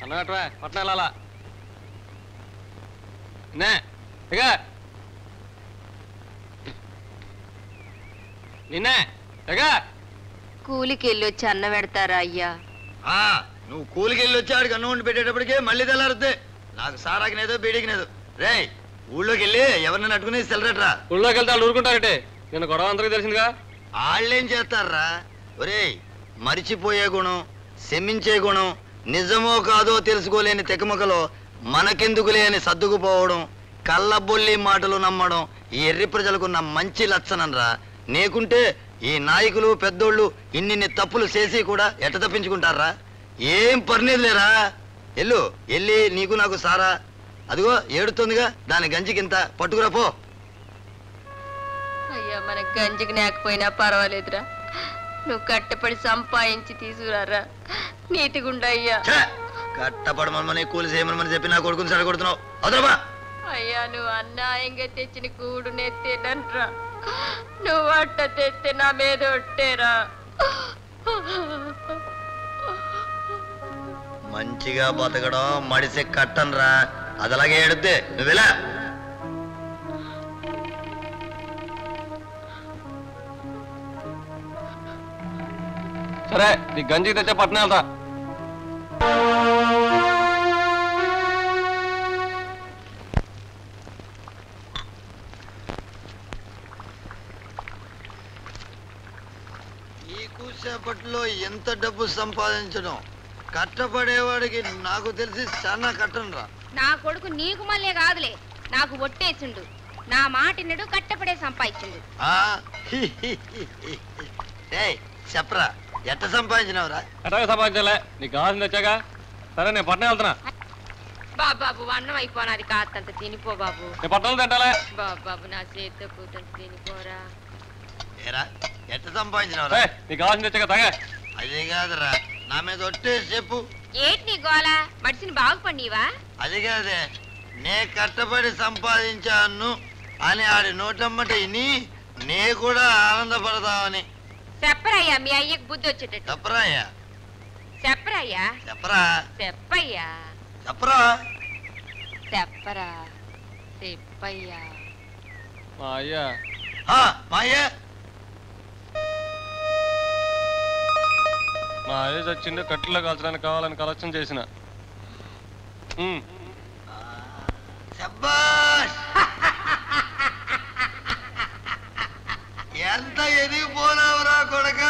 అన్నట్రా పట్నం వెళ్ళాలా ఇక నిన్నే ఇక కూలికి వెళ్ళి వచ్చి అన్నం పెడతారా అయ్యా? నువ్వు కూలికి వెళ్ళి వచ్చి ఆడికి అన్నం వండి పెట్టేటప్పటికే మళ్ళీ తెల్లారుద్ది. నాకు సారాకినేదో బీడికినేదో. రే ఊళ్ళోకి వెళ్ళి ఎవరిని నట్టుకుని సెలరట్రా. ఊళ్ళోకి వెళ్తే వాళ్ళు ఊరుకుంటారటే. నేను గొడవ అందరికీ తెలిసిందిగా. వాళ్ళేం చేస్తారా? ఒరే మరిచిపోయే గుణం, శమించే గుణం, నిజమో కాదో తెలుసుకోలేని తెకమకలో మనకెందుకులే అని సర్దుకుపోవడం, కళ్ళబొల్లి మాటలు నమ్మడం ఈ ఎర్రి ప్రజలకున్న మంచి లక్షణంరా. నీకుంటే ఈ నాయకులు పెద్దోళ్ళు ఇన్నిన్ని తప్పులు చేసి కూడా ఎట్ట తప్పించుకుంటారా? ఏం పర్లేదు లేరా. ఎల్లి నీకు నాకు సారా అదిగో ఏడుతుందిగా, దాని గంజికింత పట్టుకురా పో. అయ్యా మనకు గంజికి లేకపోయినా పర్వాలేదురా, నువ్వు కట్టపడి సంపాదించి తీసుకురారా. నీతిగుండా అయ్యా. కట్టపడమని కూలి చేయమని చెప్పి నా కొడుకుని సడగొడుతున్నావు. అదరబా అయ్యా నువ్వు అన్యాయంగా తెచ్చిన కూడు నెత్తేనరా, నువ్వు అట్ట తెస్తే నా మీద ఒట్టేరా. మంచిగా బతకడం మడిసి కట్టనరా, అది అలాగే ఏడుద్దే. నువ్వెలా సరే నీ గంజి తెచ్చే పట్నం వెళ్తా. సేపట్లో ఎంత డబ్బు సంపాదించడం కట్టపడేవాడికి నాకు తెలిసి చాలా కట్టనరా. నా కొడుకు నీకు మళ్ళీ కాదులే, నాకు ఒట్టేసిండు. నా మాటినడు కట్టపడే సంపాదించిండు. చెప్పరా ఎట్ట సంపాదించినవరా? ఎట్టగా సంపాదించాలే, నీకు కావాల్సింది వచ్చాగా. సరే నేను పట్నం వెళ్తున్నా. బాబు అన్నం అయిపోనాది, కాస్తంత తినిపో బాబు. నేను పట్నం తింటాలే. బాబు నా చేతితో కూతంత తినిపోరా. ఏరా ఎట్ట సంపాదించినవరా? నీకు కావాల్సింది వచ్చాగా తాగా. అదే కాదురా, నా మీద ఒట్టే చెప్పు. ఏంటి నీ గోలా? మడిసిని బాగుపడివా? అది కాదే, నే కట్టబడి సంపాదించాను అని ఆడి నోటమ్మట ఇని నే కూడా ఆనందపడదామని. చెప్పరయ్యా, మీ అయ్యకు బుద్ధి వచ్చేటట్టు. చెప్పరాయ్యా. చెప్పరయ్యా. చెప్పరా. చెప్పయ్యా. చెప్పరా. చెప్పరా. చెప్పయ్యా. మా అయ్యా మా అయ్యా మా అయ్య చచ్చిండు, కట్టెలో కాల్చడానికి కావాలని కలెక్షన్ చేసిన. ఎంత ఎదిగిపోనావురా కొడక.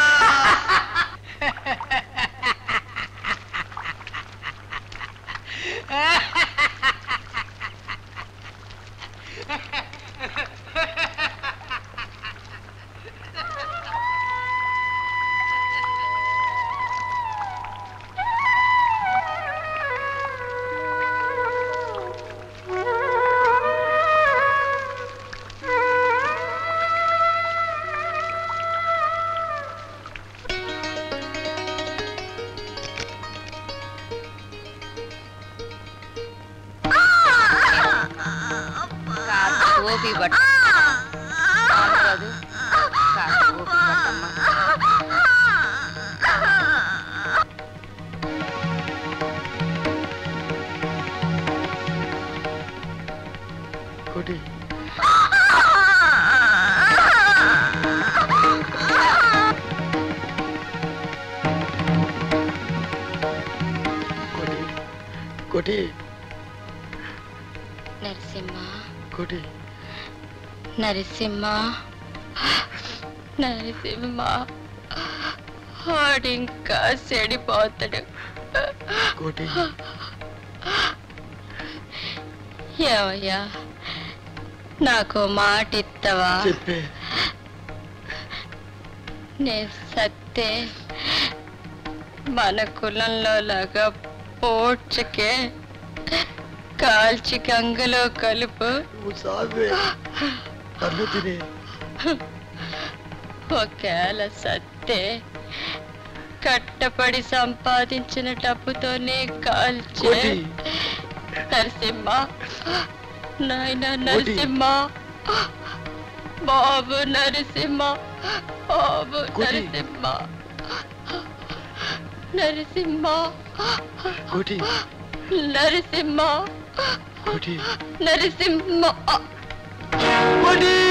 ఓపి బట్ట ఓపి బట్టమ్మా. కోటి కోటి నరసింహ కోటి నరసింహ నరసింహ వాడింకా చెడిపోతాడు. కోటి ఏమయ్యా నాకు మాట ఇస్తావా? చెప్పే. నేను సత్తే మన కులంలో లాగా పోడ్చకే కాల్చి గంగలో కలుపు. ఒకవేళ సత్తే కట్టపడి సంపాదించిన డబ్బుతోనే కాల్చే. నరసింహ నాయన నరసింహ, బాబు నరసింహ, బాబు నరసింహ, నరసింహ. నరసింహ నరసింహ